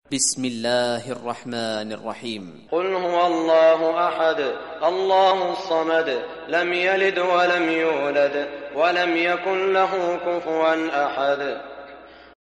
بسم الله الرحمن الرحيم. قل هو الله أحد الله الصمد لم يلد ولم يولد ولم يكن له كفوا أحد.